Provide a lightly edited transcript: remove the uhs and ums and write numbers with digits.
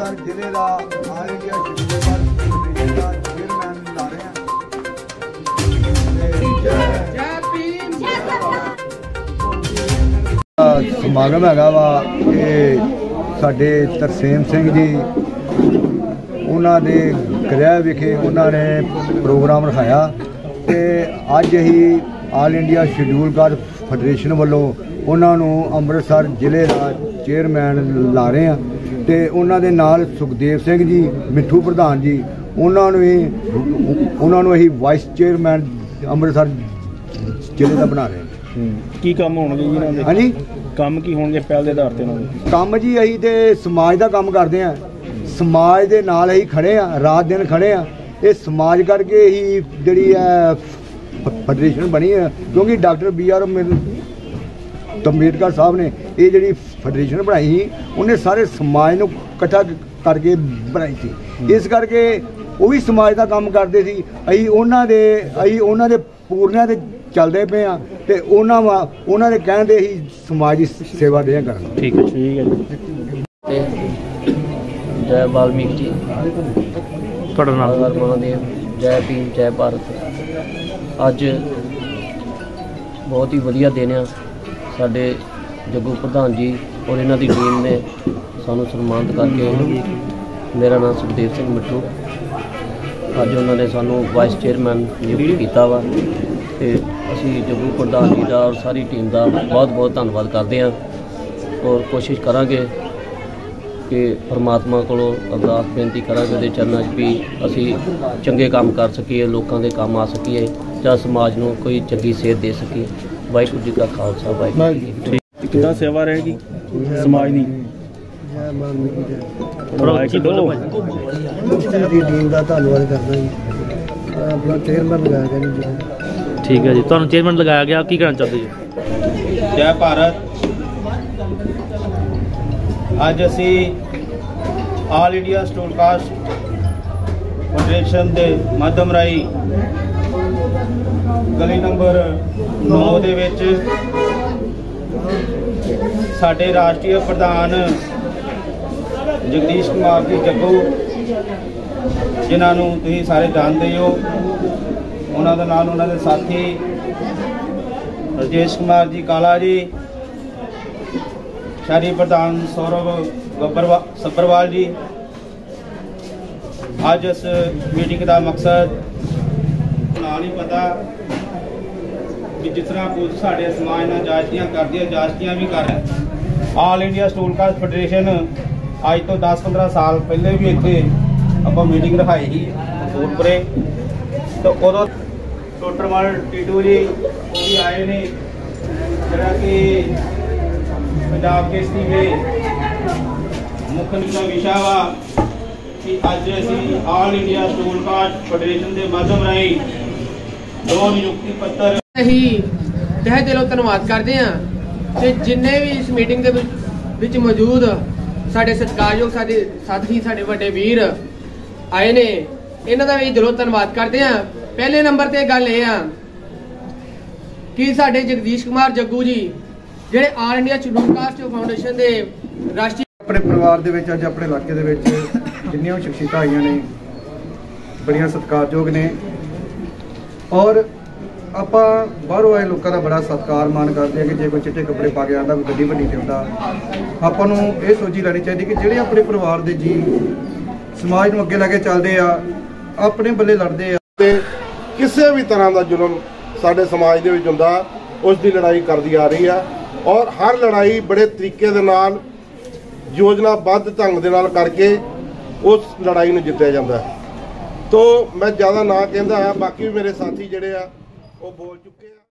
ਅੰਮ੍ਰਿਤਸਰ ਜ਼ਿਲ੍ਹੇ ਦਾ all India schedule caste ਦਾ ਚੇਅਰਮੈਨ ਲਾ ਰਹੇ ਹਾਂ। ਸਮਾਗਮ ਹੈਗਾ ਵਾ ਇਹ ਸਾਡੇ ਤਰਸੇਮ ਸਿੰਘ ਜੀ ਉਹਨਾਂ ਦੇ ਗ੍ਰਹਿ ਵਿਖੇ ਉਹਨਾਂ ਨੇ ਪ੍ਰੋਗਰਾਮ ਰਖਾਇਆ ਤੇ ਅੱਜ ਅਸੀਂ all India schedule caste federation ਵੱਲੋਂ ਉਹਨਾਂ ਨੂੰ ਅੰਮ੍ਰਿਤਸਰ ਜ਼ਿਲ੍ਹੇ ਦਾ ਚੇਅਰਮੈਨ ਲਾ ਰਹੇ ਹਾਂ ਤੇ ਉਹਨਾਂ ਦੇ ਨਾਲ ਸੁਖਦੇਵ ਸਿੰਘ ਜੀ ਮਿੱਠੂ ਪ੍ਰਧਾਨ ਜੀ ਉਹਨਾਂ ਨੂੰ ਅਸੀਂ ਵਾਈਸ ਚੇਅਰਮੈਨ ਅੰਮ੍ਰਿਤਸਰ ਜ਼ਿਲ੍ਹੇ ਦਾ ਬਣਾ ਰਹੇ ਹਾਂ। ਕੀ ਕੰਮ ਹੋਣਗੇ ਜੀ ਇਹਨਾਂ ਦੇ? ਹਾਂਜੀ, ਕੰਮ ਕੀ ਹੋਣਗੇ ਪਹਿਲ ਦੇ ਆਧਾਰ ਤੇ ਇਹਨਾਂ ਦੇ? ਕੰਮ ਜੀ ਅਸੀਂ ਤੇ ਸਮਾਜ ਦਾ ਕੰਮ ਕਰਦੇ ਹਾਂ, ਸਮਾਜ ਦੇ ਨਾਲ ਅਸੀਂ ਖੜੇ ਹਾਂ, ਰਾਤ ਦਿਨ ਖੜੇ ਹਾਂ। ਇਹ ਸਮਾਜ ਕਰਕੇ ਹੀ ਜਿਹੜੀ ਹੈ ਫੈਡਰੇਸ਼ਨ ਬਣੀ ਹੈ ਕਿਉਂਕਿ ਡਾਕਟਰ BR ਅੰਬੇਡਕਰ ਸਾਹਿਬ ਨੇ ਇਹ ਜਿਹੜੀ ਫੈਡਰੇਸ਼ਨ ਬਣਾਈ ਸੀ ਉਹਨੇ ਸਾਰੇ ਸਮਾਜ ਨੂੰ ਇਕੱਠਾ ਕਰਕੇ ਬਣਾਈ ਸੀ। ਇਸ ਕਰਕੇ ਉਹ ਵੀ ਸਮਾਜ ਦਾ ਕੰਮ ਕਰਦੇ ਸੀ। ਅਸੀਂ ਉਹਨਾਂ ਦੇ ਪੂਰਨਿਆਂ ਤੇ ਚੱਲਦੇ ਪਏ ਹਾਂ ਤੇ ਉਹਨਾਂ ਦੇ ਕਹਿਣ ਦੇ ਅਸੀਂ ਸਮਾਜ ਦੀ ਸੇਵਾ ਦੇ ਕਰਨ। ਠੀਕ ਹੈ ਜੀ। जय वाल्मीकि जी, ਤੁਹਾਡਾ ਨਾਮ? हर महादेव, जय भीम, जय भारत। ਅੱਜ बहुत ही वधिया दिन आ ਸਾਡੇ जग्गू प्रधान जी और इन्हों की टीम ने सानू सन्मानित करके। मेरा नाम सुखदेव सिंह मिट्ठू। अज उन्होंने सानू वाइस चेयरमैन नियुक्त किया वा ते असी जग्गू प्रधान जी का और सारी टीम का बहुत बहुत धन्यवाद करते हैं और कोशिश करांगे कि परमात्मा को अरदास बेनती करांगे दे चरणों भी असी चंगे काम कर सकीए, लोगों के काम आ सकीए ਜਾਂ समाज ਨੂੰ कोई चंगी सेध दे सकीए। वाहिगुरू जी का खालसा, वाहिगुरू जी की फतेह। कितना सेवा रहेगी समाज की? टीम का धन्यवाद करना जी, अपना चेयरमैन लगाया गया जी। ठीक है जी, ਤੁਹਾਨੂੰ ਚੇਅਰਮੈਨ ਲਗਾਇਆ ਗਿਆ, ਕੀ ਕਹਿਣਾ ਚਾਹੁੰਦੇ ਜੀ? ਜੈ ਭਾਰਤ। ਅੱਜ ਅਸੀਂ all India schedule caste federation ਦੇ ਮਾਧਿਅਮ ਰਾਹੀਂ ਗਲੀ ਨੰਬਰ 9 ਦੇ ਵਿੱਚ ਸਾਡੇ ਰਾਸ਼ਟਰੀ ਪ੍ਰਧਾਨ ਜਗਦੀਸ਼ ਕੁਮਾਰ ਜੀ ਜੱਗੂ, ਜਿਨ੍ਹਾਂ ਨੂੰ ਤੁਸੀਂ ਸਾਰੇ ਜਾਣਦੇ ਹੋ, ਉਹਨਾਂ ਦੇ ਨਾਲ ਉਹਨਾਂ ਦੇ ਸਾਥੀ राजेश कुमार जी काला जी, शहरी प्रधान सौरभ सब्बरवाल जी। अज इस मीटिंग का मकसद ना नहीं पता कि जिस तरह कुछ साढ़े समाज ने जायजतियाँ कर दी, जायजतियाँ भी कर रहे। All India schedule caste federation अज तो 10-15 साल पहले भी इतने आप मीटिंग रखाई थी सूरपुरे, तो उदों टोटरमल टीटू जी भी आए ने, जरा कि पंजाब केसरी में मुख्य विषय वा कि अज असी all India schedule caste federation के माध्यम राही 2 नियुक्ति पत्र ही तह दिलों धन्यवाद करते हैं ते जिन्ने भी इस मीटिंग के विच मौजूद साडे सत्कारयोग साडे साथी साडे वड्डे वीर आए ने, इन्हां दा भी दिलों धन्यवाद करते हैं। पहले नंबर ते गल ये कि साडे जगदीश कुमार जग्गू जी ਜਿਹੜੇ all India schedule caste foundation ਦੇ ਰਾਸ਼ਟਰੀ ਆਪਣੇ ਪਰਿਵਾਰ ਦੇ ਵਿੱਚ ਅੱਜ ਆਪਣੇ ਇਲਾਕੇ ਦੇ ਵਿੱਚ ਜਿੰਨੀਆਂ ਵੀ ਸ਼ਖਸੀਅਤਾਂ ਆਈਆਂ ਨੇ ਬੜੀਆਂ ਸਤਿਕਾਰਯੋਗ ਨੇ ਔਰ ਆਪਾਂ ਬਾਹਰੋਂ ਆਏ ਲੋਕਾਂ ਦਾ ਬੜਾ ਸਤਿਕਾਰ ਮਾਣ ਕਰਦੇ ਹਾਂ ਕਿ ਜੇ ਕੋਈ ਚਿੱਟੇ ਕੱਪੜੇ ਪਾ ਕੇ ਆਉਂਦਾ, ਕੋਈ ਗੱਡੀ ਵੱਡੀ ਤੇ ਹੁੰਦਾ, ਆਪਾਂ ਨੂੰ ਇਹ ਸੋਚੀ ਲੈਣੀ ਚਾਹੀਦੀ ਕਿ ਜਿਹੜੇ ਆਪਣੇ ਪਰਿਵਾਰ ਦੇ ਜੀ ਸਮਾਜ ਨੂੰ ਅੱਗੇ ਲੈ ਕੇ ਚੱਲਦੇ ਆ, ਆਪਣੇ ਬੱਲੇ ਲੜਦੇ ਆ ਤੇ ਕਿਸੇ ਵੀ ਤਰ੍ਹਾਂ ਦਾ ਜ਼ੁਲਮ ਸਾਡੇ ਸਮਾਜ ਦੇ ਵਿੱਚ ਹੁੰਦਾ ਉਸ ਦੀ ਲੜਾਈ ਕਰਦੀ ਆ ਰਹੀ ਆ ਔਰ ਹਰ ਲੜਾਈ ਬੜੇ ਤਰੀਕੇ ਦੇ ਨਾਲ ਯੋਜਨਾਬੱਧ ਢੰਗ ਦੇ ਨਾਲ ਕਰਕੇ ਉਸ ਲੜਾਈ ਨੂੰ ਜਿੱਤਿਆ ਜਾਂਦਾ। ਤੋ ਮੈਂ ਜ਼ਿਆਦਾ ਨਾ ਕਹਿੰਦਾ, ਬਾਕੀ ਵੀ ਮੇਰੇ ਸਾਥੀ ਜਿਹੜੇ ਆ ਉਹ ਬੋਲ ਚੁੱਕੇ ਆ।